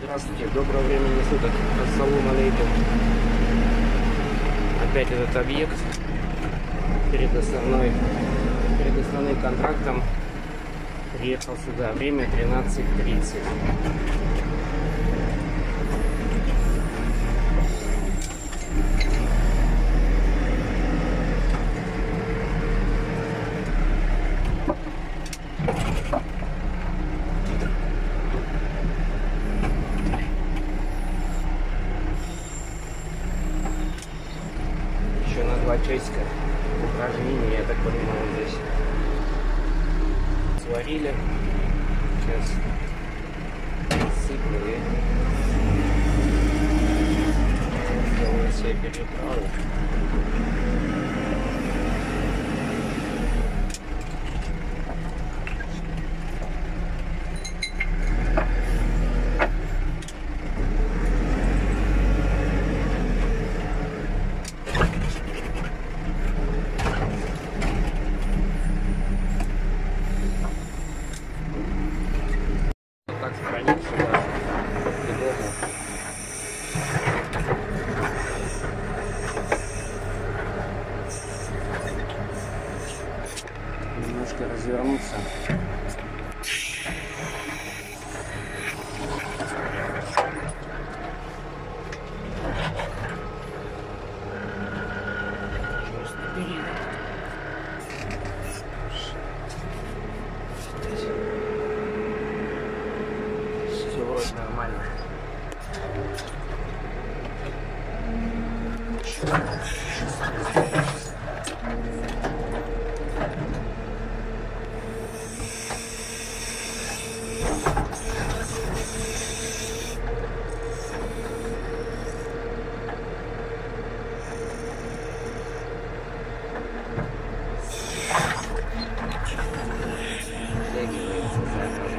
Здравствуйте, доброго времени суток. Ассалам алейкум. Опять этот объект перед основным контрактом приехал сюда. Время 13:30. Еще на 2 часика упражнения, я так понимаю, здесь сварили. Сейчас сыпали и сделаю себе переправу. Так сохранился, да, удобно. Немножко развернуться. Просто перед. Все вроде нормально. Втягивается заново.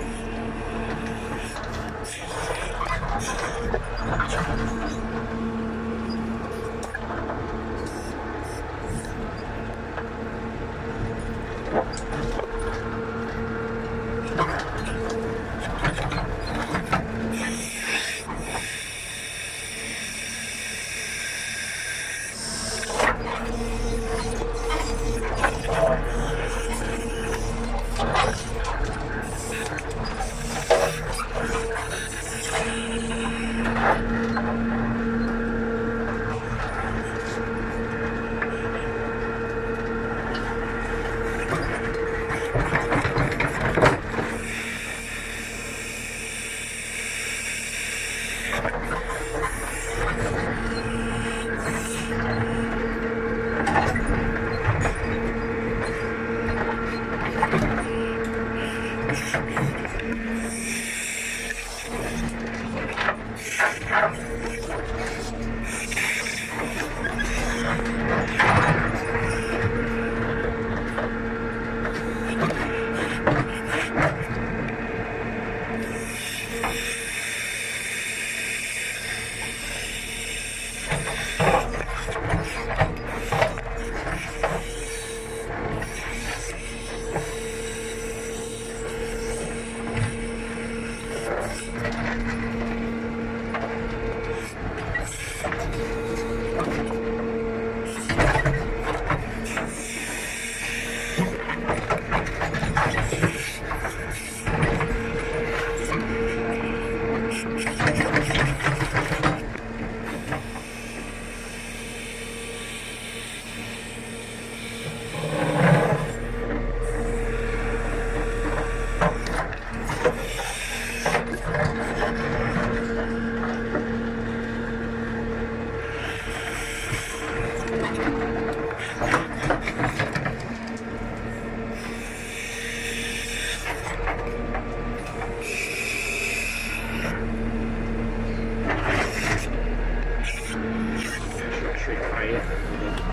Чуть-чуть проехать туда.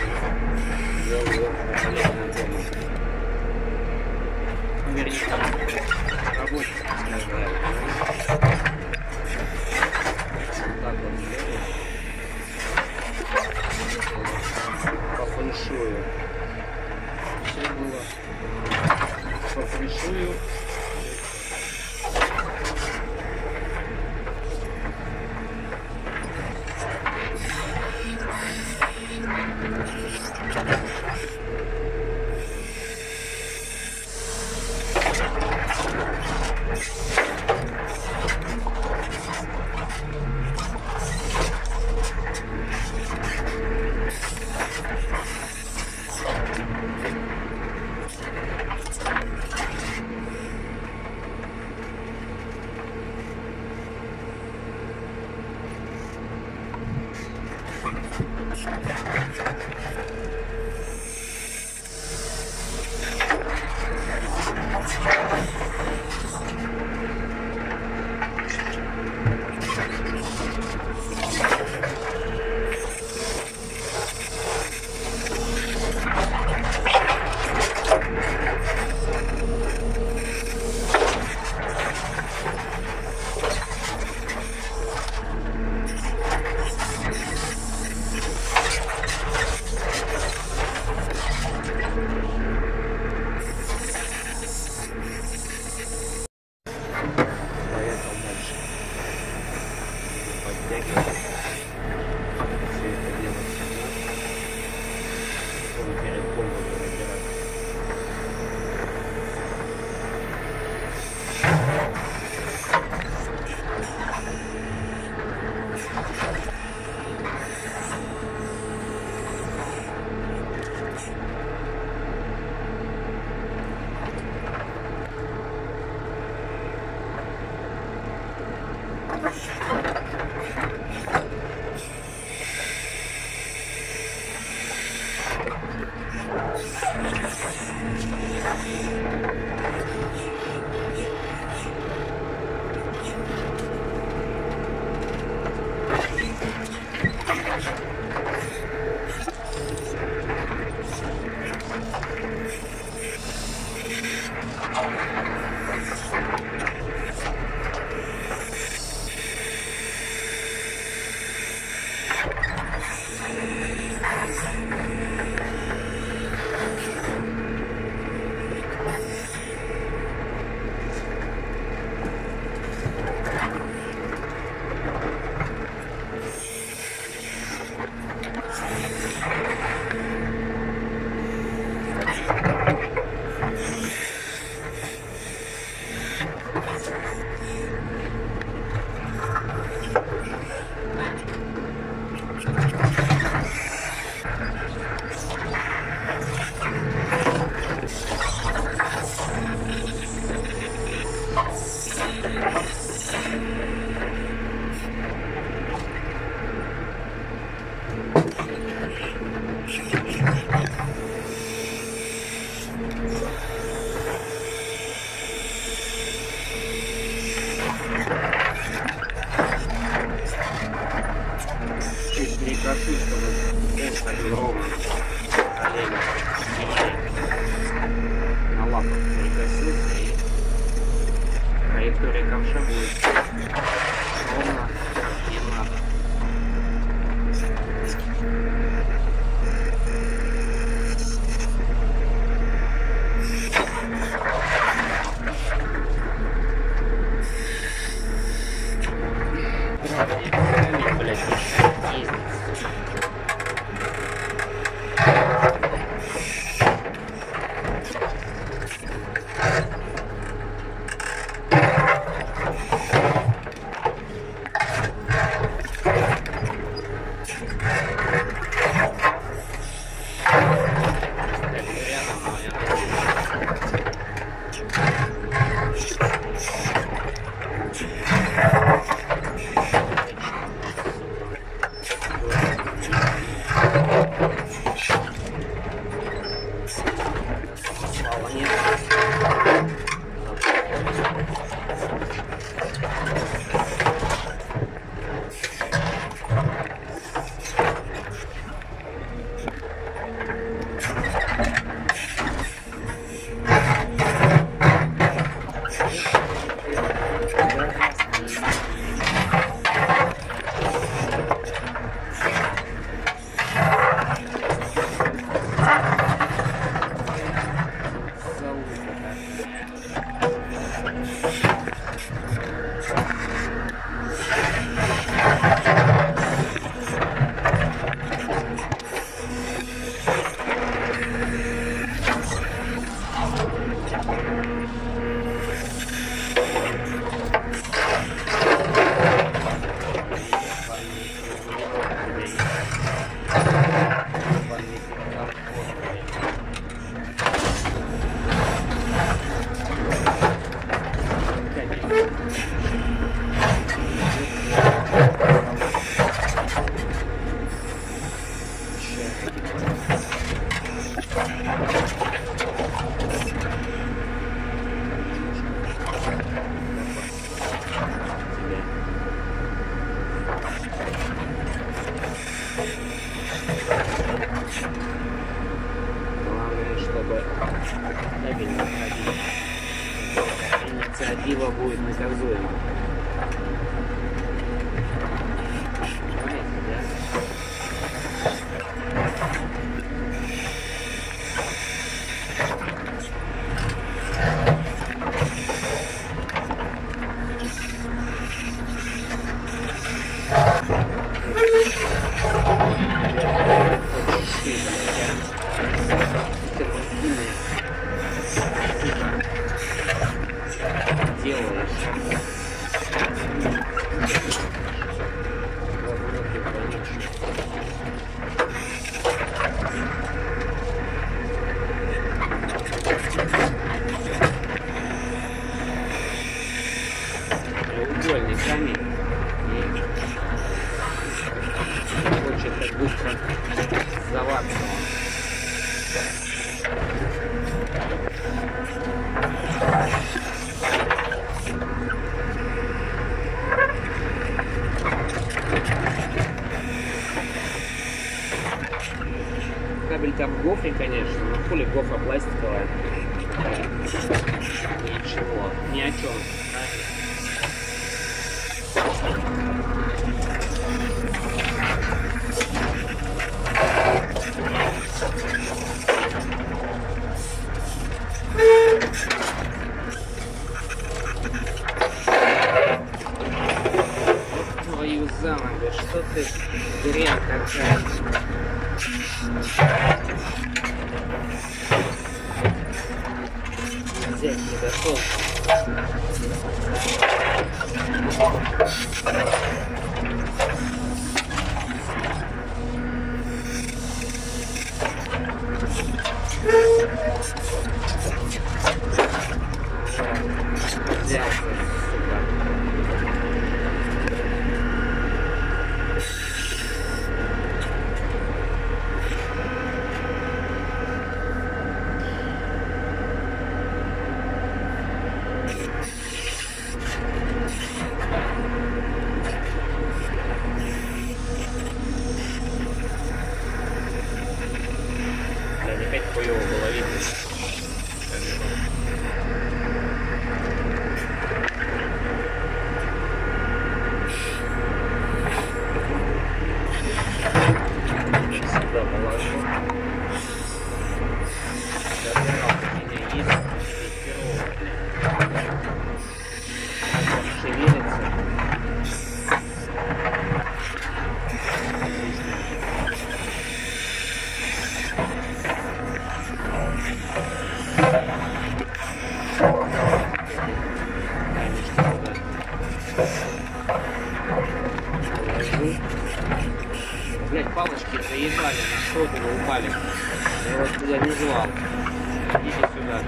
Ввел его на полезную помощь. Вернее, там рабочий нажимает. Так вот сделаем. По фэншую. Все было по фэншую. Главное, чтобы табель находить. Инициатива будет наказуема. Понимаете, да? Треугольный камень и хочет так быстро сдаваться. Кабель там в гофре, конечно, но хули гофра пластиковая. Ничего, ни о чем. Твою за ногу, что ты дрянь такая? Взять не дошел. Взялся, сука. Блядь, опять хуёво было видно. Сюда положу. Забирал у меня есть фиксировка, блядь. Шевелится. Блять, палочки заебали, на что туда упали. Я вас туда не звал. Идите сюда.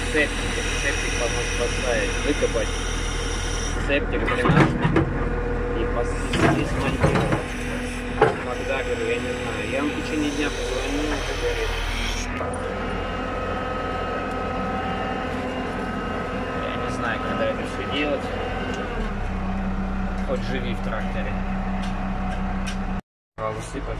Септик помочь поставить, выкопать септик 13 и смонтировать. Когда, говорю, я не знаю. Я вам в течение дня позвоню, как говорит. Я не знаю, когда это все делать. Хоть живи в тракторе. Высыпать.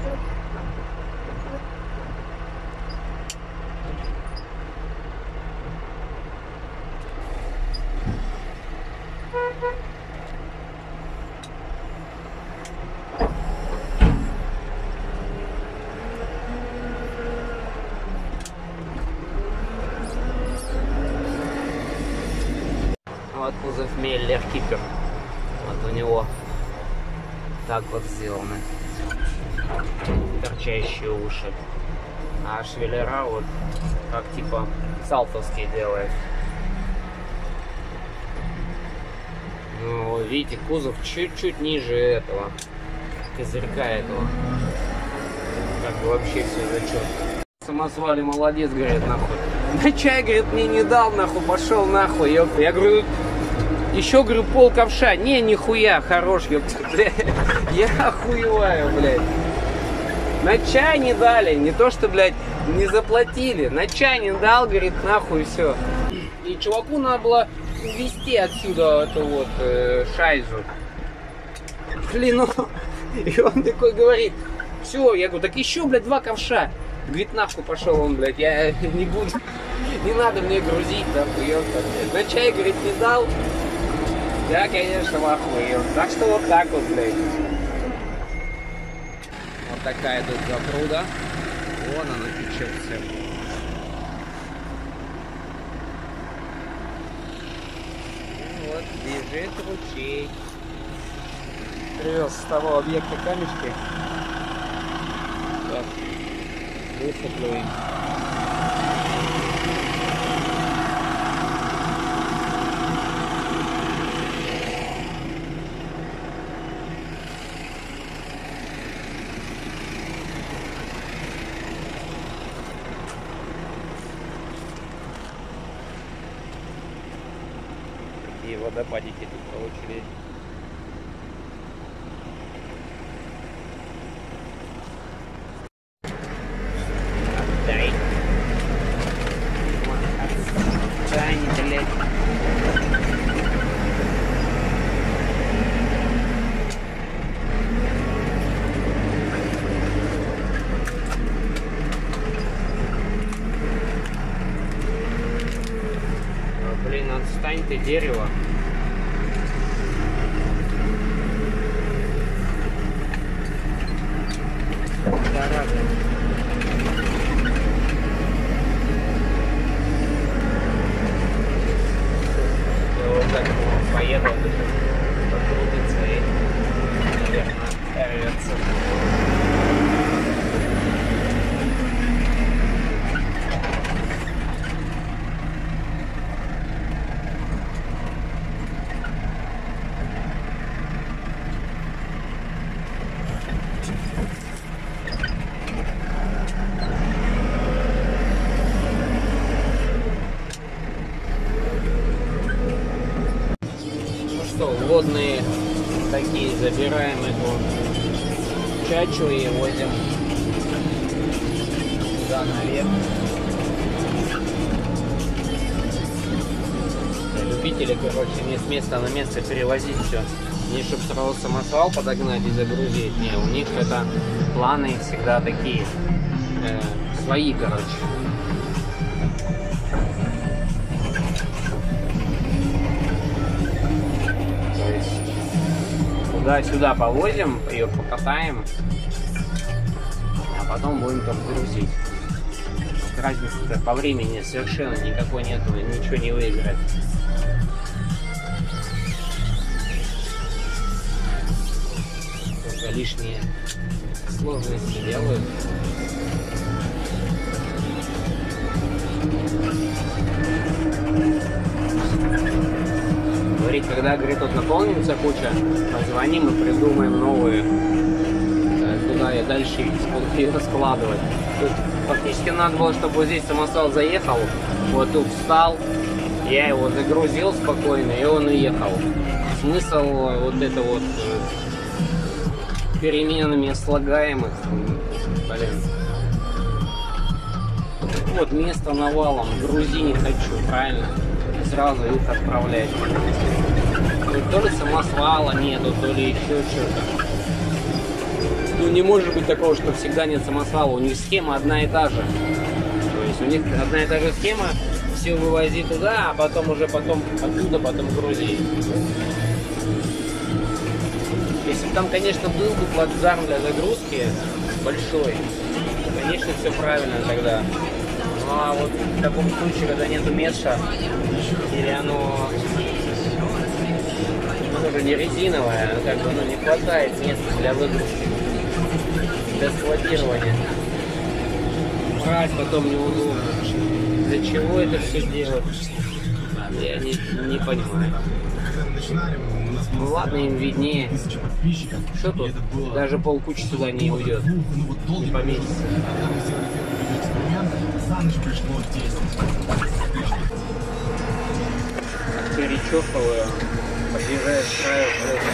Вот кузов Меллер Кипер. Вот у него так вот сделаны. Торчащие уши. А швеллера вот как типа салтовские делает. Ну, видите, кузов чуть-чуть ниже этого козырька этого. Как бы вообще все зачет. Самосвали молодец, говорит, нахуй. На чай, говорит, мне не дал, нахуй, пошел нахуй, ёпта. Я говорю, еще, говорю, пол ковша. Не, нихуя, хорош, ёпта, блядь. Я охуеваю, блядь. На чай не дали, не то что, блядь, не заплатили. На чай не дал, говорит, нахуй, все. И чуваку надо было увезти отсюда эту вот шайзу. Блин, ну, и он такой говорит, все, я говорю, так еще, блядь, 2 ковша. Говорит, нахуй пошел он, блядь, я не буду, не надо мне грузить, нахуй, ёпта. На чай, говорит, не дал. Я, конечно, в ахуе. Так что вот так вот, блядь. Вот такая тут запруда. Вон она течет все. Вот, бежит ручей. Привез с того объекта камешки. Так, высыплю им. И водопадики тут получили. Отдай. Отстань, блядь. Блин, отстань ты, дерево. Зараза. Я вот так поеду, покрутится и, наверное, рвется. Водные такие, забираем эту чачу и возим туда наверх. Любители, короче, не с места на место перевозить все. Не чтобы сразу самосвал подогнать и загрузить. Не, у них это планы всегда такие свои, короче. Туда-сюда повозим, ее покатаем, а потом будем там грузить. Разницы по времени совершенно никакой нету, ничего не выиграет. Только лишние сложности делают. Говорит, когда, говорит, тут наполнится куча, позвоним и придумаем новые, куда и дальше ее складывать. Тут Фактически надо было, чтобы вот здесь самосвал заехал, вот тут встал, я его загрузил спокойно, и он уехал. Смысл вот это вот переменами слагаемых, блин. Вот место навалом, грузи не хочу, правильно? Сразу их отправлять. То ли самосвала нету, то ли еще что-то. Ну не может быть такого, что всегда нет самосвала. У них схема одна и та же. То есть у них одна и та же схема, все вывози туда, а потом уже оттуда грузи. Если бы там, конечно, был бы плацдарм для загрузки большой, конечно, все правильно тогда. Ну а вот в таком случае, когда нету места, или оно тоже не резиновое, как бы, не хватает места для выгрузки, для складирования. Брать потом неудобно. Для чего это все делать? Я не понимаю. Ну ладно, им виднее. Что тут? Даже полкучи сюда не уйдет. Не поместится. Перечерпываю, подъезжаю с краю,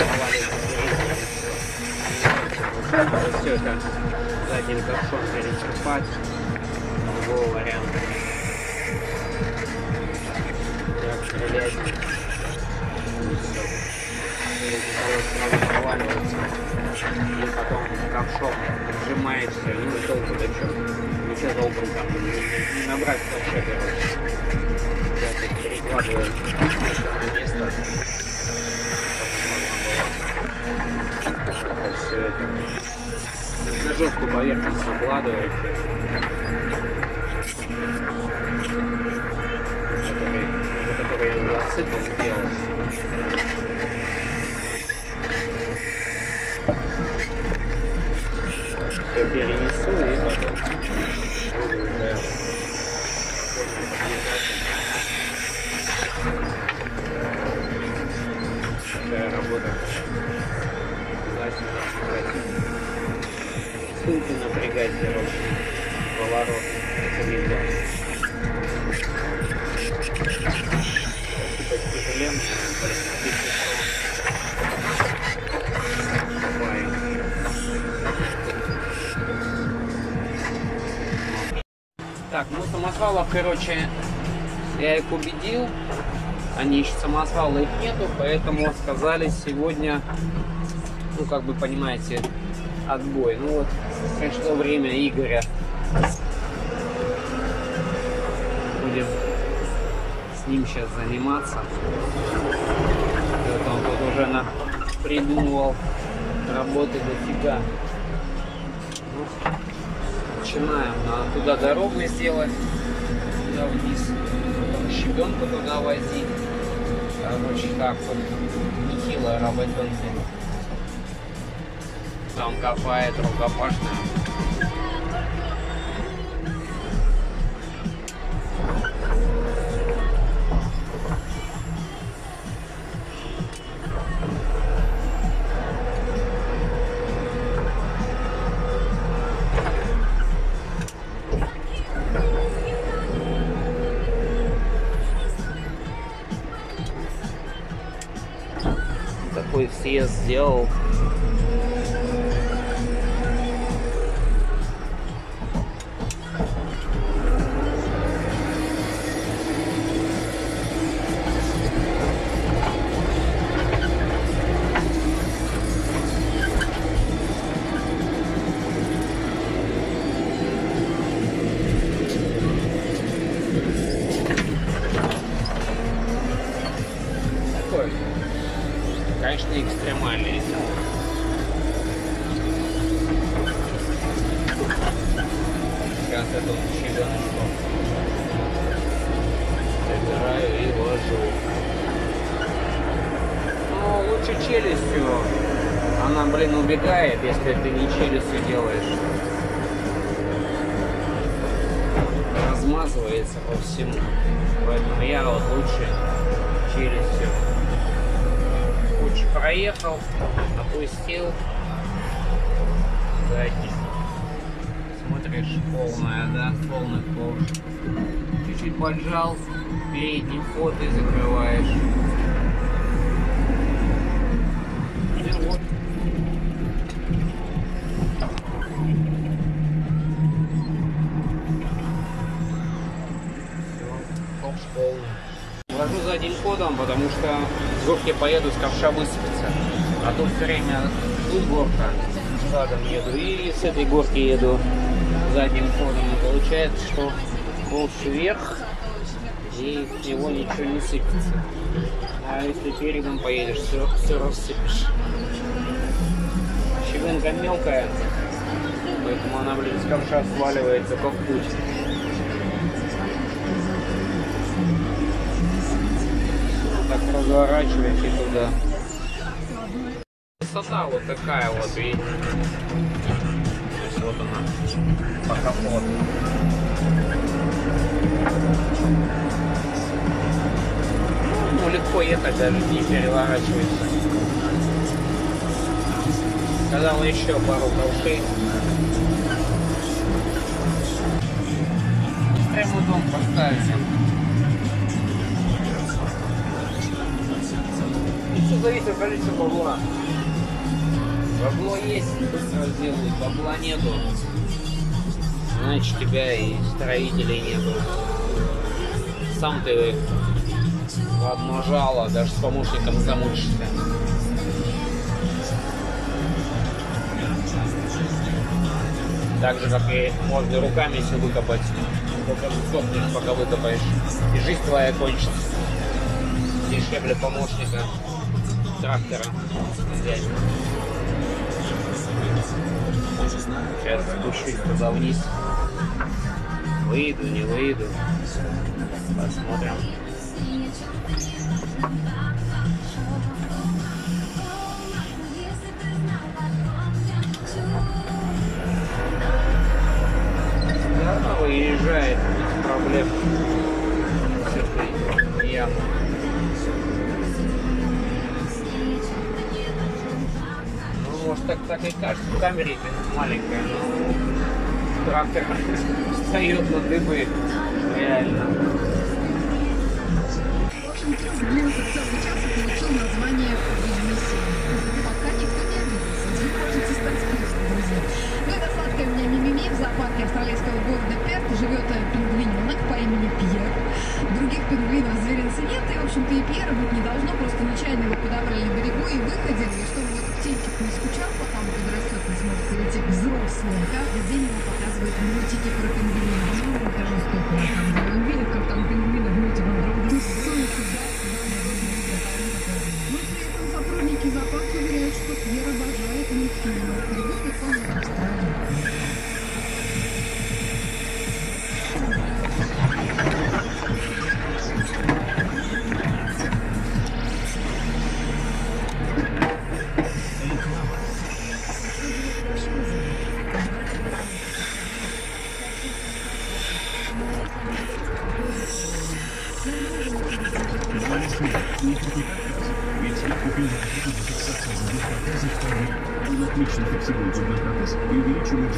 все это задним ковшом перечерпать. Другого варианта. Так, стрелять. Проваливается. И потом ковшом сжимаешься, ну и толку до чего. Ничего толком там не набрать ковша, короче. Я тут перекладываю на место. Все это на жесткую поверхность укладываю. Который я засыпал, сделал. Все перенесу и потом буду уже такая работа. Ссылки напрягать, короче, поворот, это почти ленту, так, ну самосвалов, короче, я их убедил, они еще самосвала их нету, поэтому сказали сегодня, ну как бы понимаете, отбой. Ну вот пришло время Игоря. Будем с ним сейчас заниматься. Вот он тут уже придумывал работы дофига. Ну, начинаем. Надо туда дорогу сделать, туда вниз, потом щебенку туда возить. Короче, так вот нехилая работенка. Там копает рукопашная. Такой съезд сделал. Конечно, экстремальный. Сейчас эту щебеночку собираю и ложу. Ну, лучше челюстью. Она, блин, убегает, если ты не челюстью делаешь. Размазывается по всему. Поэтому я вот лучше челюстью. Проехал, опустил задний. смотришь, полная, да, полный ковш. Чуть-чуть поджал, передний ход и закрываешь. И вот. Ковш полный. Вожу задним ходом, потому что с горки поеду, с ковша высыпется. А тут все время тут горка, задом еду, и с этой горки еду задним ходом. И получается, что ковш вверх, и с него ничего не сыпется. А если передом поедешь, все рассыпешь. Щебенка мелкая, поэтому она, блин, с ковша сваливается как путь. Так разворачиваешь и туда. Высота вот такая вот, видите? То есть вот она, по капоту. Ну, легко ехать, даже не переворачивается. Сказал еще пару ковшей. Прямо дом поставить. Все зависит от количества бабла. Бабло есть, быстро сделают, бабла нету. Значит, тебя и строителей нету. Сам ты в одно жало, даже с помощником замучишься. Так же, как и можно руками все выкопать. Только сохнешь, пока выкопаешь. И жизнь твоя кончится. Дешевле помощника трактора взять. Сейчас спущусь туда вниз. Выйду, не выйду. Посмотрим. Да, выезжает без проблем. С этой ямы. Может, так и кажется, в камере маленькая, но трактор встает на дыбы, реально. В общем, длился целый час и получил название «Ведьмы 7». Пока никто не обиделся, не хочется стать списком, друзья. Ну, это сладкое у меня мимими. В зоопарке австралийского города Перт живет пингвиненок по имени Пьер. Других пингвинов зверинца нет, и, в общем-то, и Пьера быть не должно, просто нечаянно его подобрали на берегу и выходили, и чтобы вот птенчик не скучал, пока он подрастет и сможет перейти к взрослым. Каждый день ему показывают мультики про пингвинов. Ну, это жестоко, на самом деле. Он видит, как там пингвины в мультиках друг друга ссут туда. Но при этом сотрудники зоопарка уверяют, что Пьер обожает мультфильмы. Ребенок он в Австралии. Он отлично фиксирует зубной протез и увеличивает...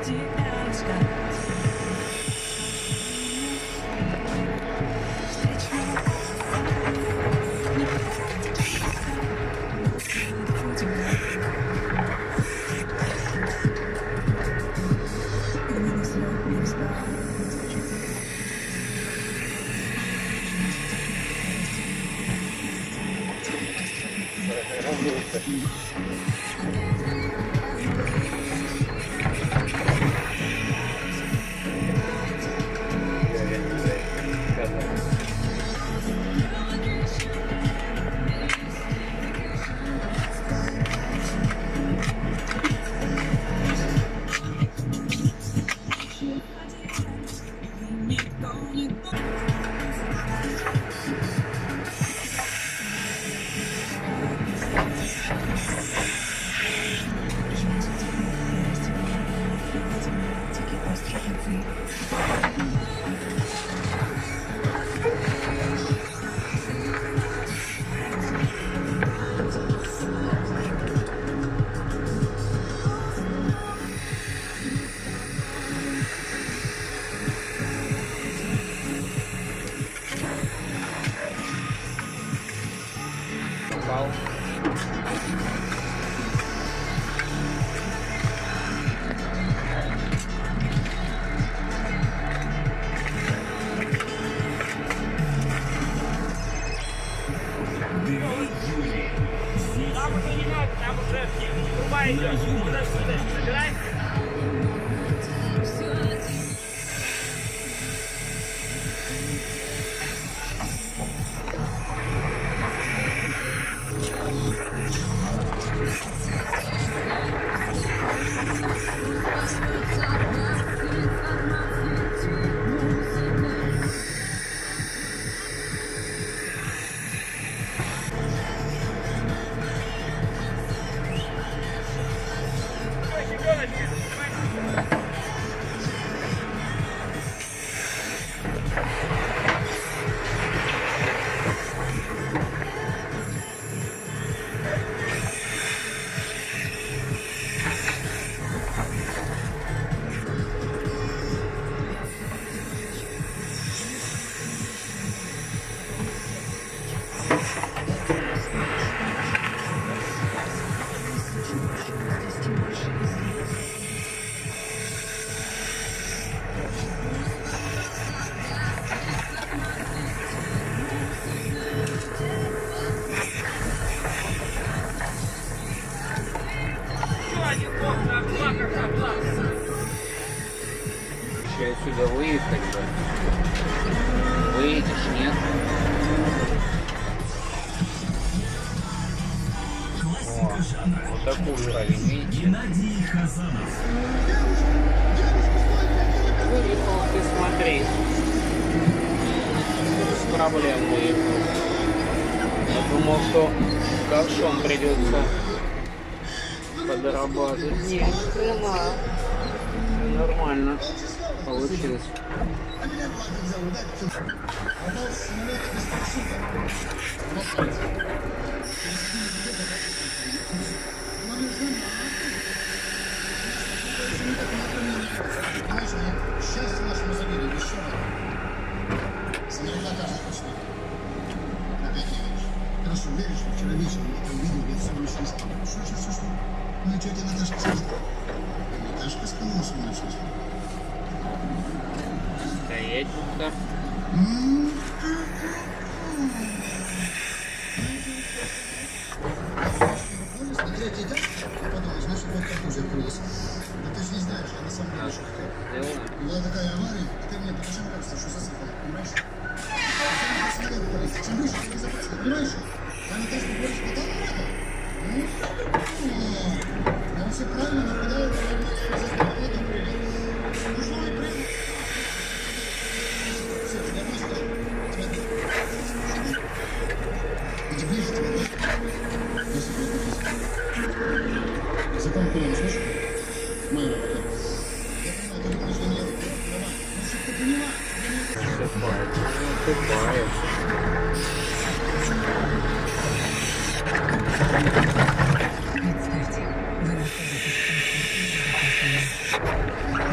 Отсюда выехать бы. Выйдешь, нет? О, вот такой уровень, видите? Геннадий Хазанов. Выехал, ты смотри. Без проблем выехал. Я думал, что ковшом придется подрабатывать. Нет, ни хрена. Нормально получилось. Счастье нашему заведению, еще раз. Наверняка точно. Опять не веришь. Хорошо, веришь, что вчера вечером я там видел, я все больше не стал. Что? Ну и что тебе Наташка сказала? Наташка сказала, что мы что? Стоять тут-то. Помнишь, на третий день подумаешь, значит, вот как уже принес. Да ты же не знаешь, я на самом деле шутка. Была такая авария, ты мне почему кажется, что засыпал, понимаешь? Чем выше, тем безопаснее, понимаешь? А Наташка больше не так надо? Ну, все правильно, но когда я говорю, я не нужно ли прыгать? Все, тебя ближе, да? Тебя ближе. Иди ближе, тебя ближе. Если ты ближе. Закон колен, слышишь? Моя работа. Я понимаю, ты думаешь, что меня нормально. Ну, что ты понимаешь? Тупая. Представьте, вы находитесь в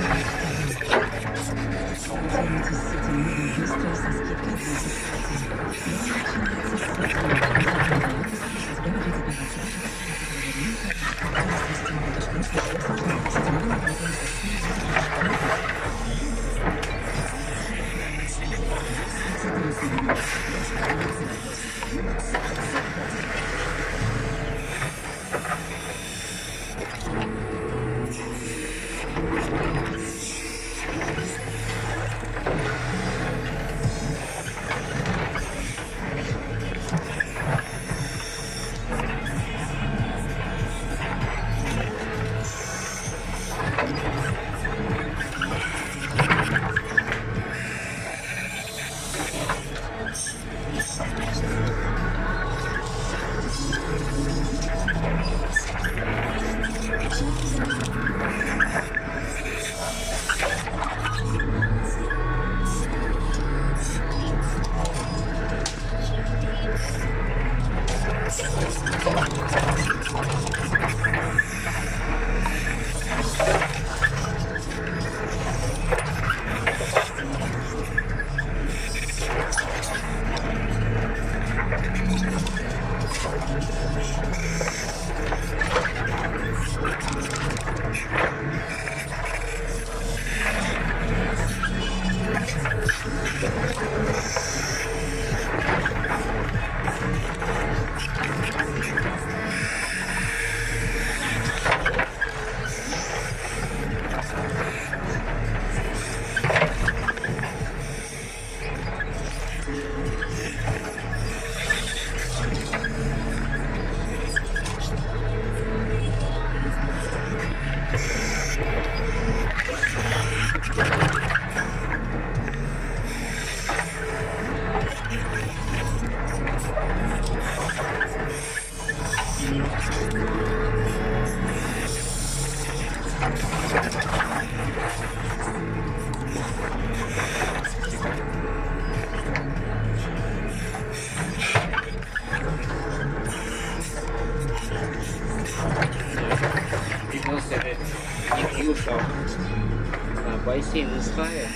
Бассейн ставят.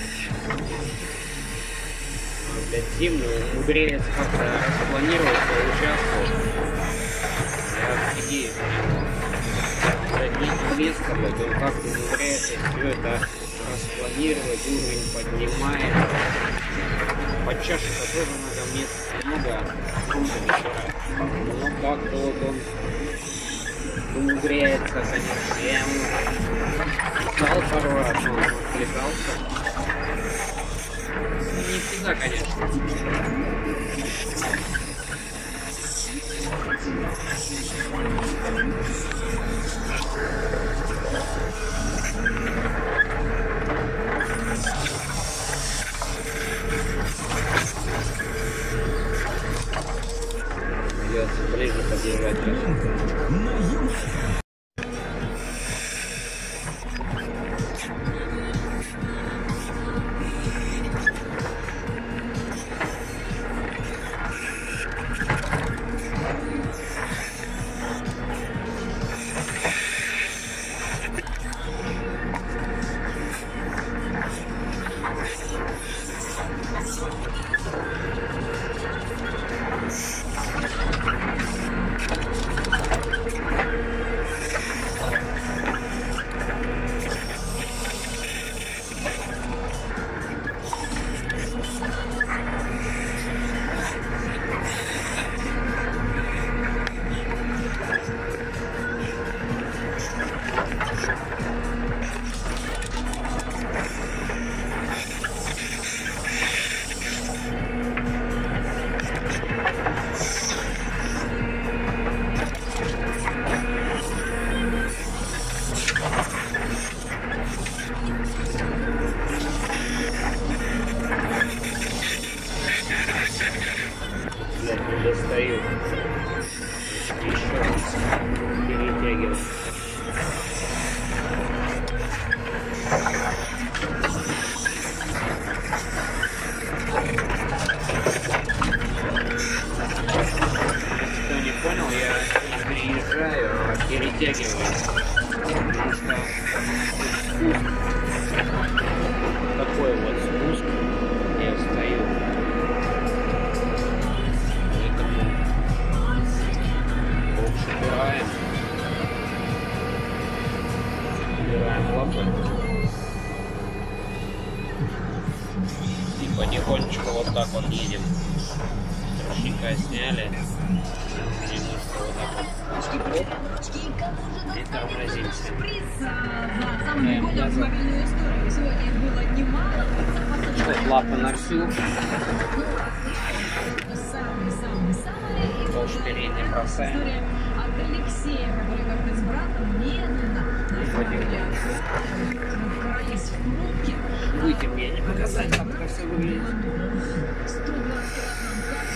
Опять зиму умудряется как-то распланировать свой участок. Я офигею. За место, он как-то умудряется все это распланировать, уровень поднимает. Под чашу тоже надо места много, круто вечера. Но как-то вот он умудряется, конечно. Я ему писал пару раз, он отвлекался. Не всегда, конечно. Придется ближе подъезжать. Такой вот спуск. Я встаю. Поэтому лучше убираем. Убираем лапы. И потихонечку вот так вот едем. Ручника сняли. Преимущество вот так вот. И тормозимся. Что, лапы на всю. Тоже передний бросаем. От Алексея, который как-то с братом медленно вкрались в пробки. Выйти мне не показать, как это все выглядит. 125 нам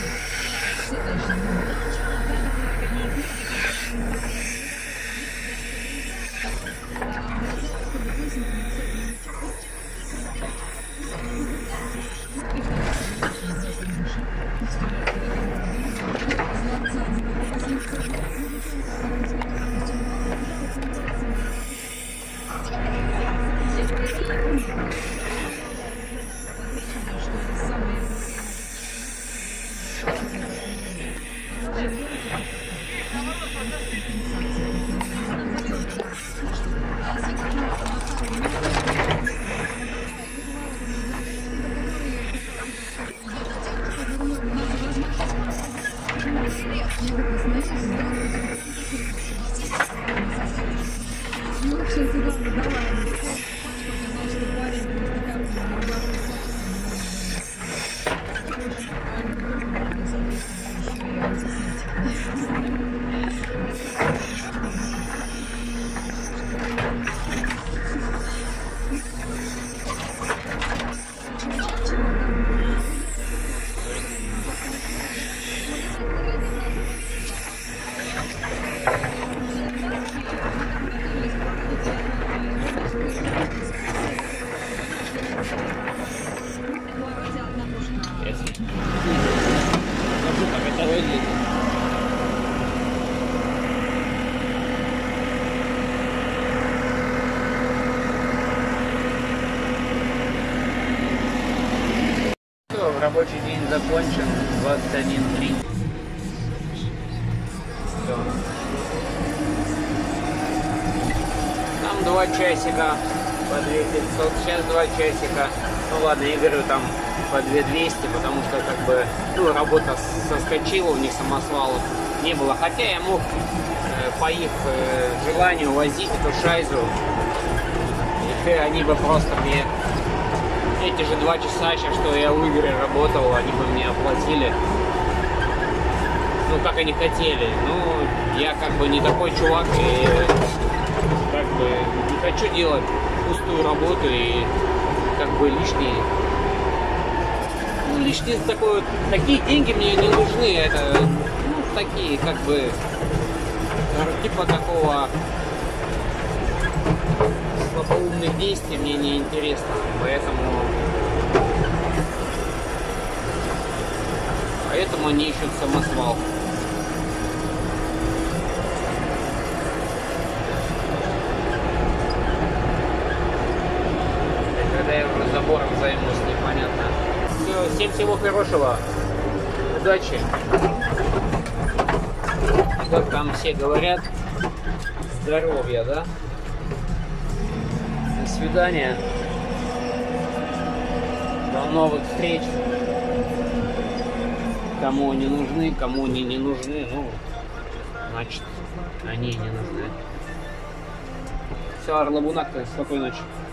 Рабочий день закончен, 21:30. Все. Там 2 часика по 2500, сейчас 2 часика. Ну ладно, я говорю там по 2200, потому что как бы, ну, работа соскочила, у них самосвалов не было. Хотя я мог по их желанию возить эту шайзу, и они бы просто мне эти же 2 часа, сейчас, что я в Игоре работал, они бы мне оплатили, ну, как они хотели. Ну, я как бы не такой чувак, и как бы не хочу делать пустую работу и как бы лишние, ну, лишние такой, такие деньги мне не нужны, это, ну, такие, как бы, типа такого слабоумных действий мне не интересно, поэтому они ищут самосвал. И когда я уже забором займусь, непонятно. Все, всем всего хорошего, удачи. Как там все говорят, здоровья, да? До свидания. До новых встреч. Кому они нужны, кому они не нужны, ну, значит, они не нужны. Все, Арлабунак, спокойной ночи.